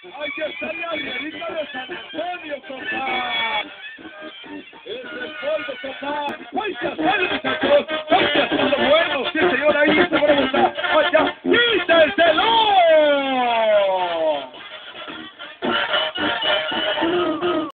Hay que estar la arribita de San Antonio, compa. Es el polvo, compa. ¡Ay, se